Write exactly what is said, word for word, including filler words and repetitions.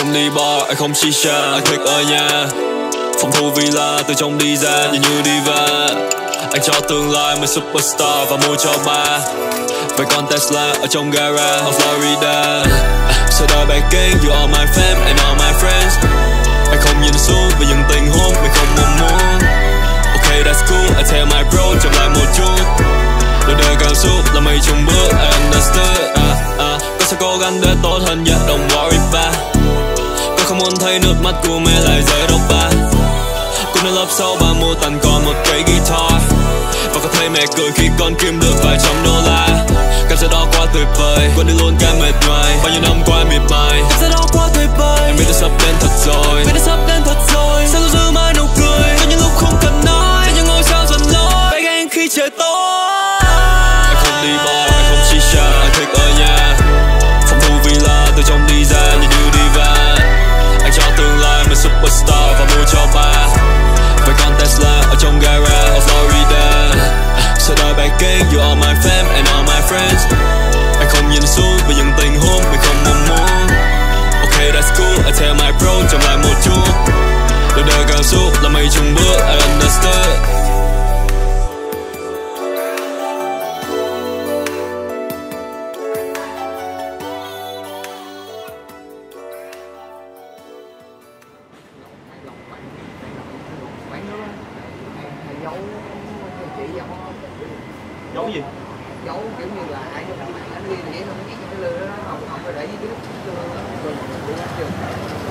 không đi bar, anh không shisha, anh thích ở nhà. Phòng thu villa từ trong đi ra như như diva. Anh cho tương lai mình superstar và mua cho ba. Vậy con Tesla ở trong gara ở Florida. Sau đó backing, you are my fam and all my friends. Anh không nhìn xuống vì những tình huống mình không mong muốn. Okay that's cool, I tell my bro chậm lại một chút. Đời đời cảm xúc là mây chung bước, I understood. à, à, Con sẽ cố gắng để tốt hơn, yeah, don't worry ba. Con không muốn thấy nước mắt của mẹ lại rơi đâu ba. Cô nên lớp sau ba mua tặng con một cây guitar. Và có thấy mẹ cười khi con kiếm được vài trăm đô la. Cảm giác đó quá tuyệt vời, quên đi luôn cái mệt nhoài. Bao nhiêu năm qua miệt mài, cảm giác đó quá tuyệt vời. Em biết đã sắp đến thật rồi, biết đã sắp đến thật rồi. Sao luôn giữ mãi nụ cười, có những lúc không cần nói. Những ngôi sao dần lối, bay ngang khi trời tối. Anh không đi bar, anh không shisha, anh thích ở nhà. Phòng thu villa từ trong đi ra như như diva. Anh cho tương lai mình superstar và mua cho ba. Vậy con Tesla ở trong gara ở Florida. Sau đó backing, you are my fam and all my friends. Anh không nhìn xuống vì những tình huống mình không mong muốn. Okay that's cool, I tell my bro chậm lại một chút. Đời đời cảm xúc là mây chung bước, I understood. Dấu gì? Dấu kiểu như là ai cho bạn anh ghi vậy không biết cái lừa đó không không có để dưới cái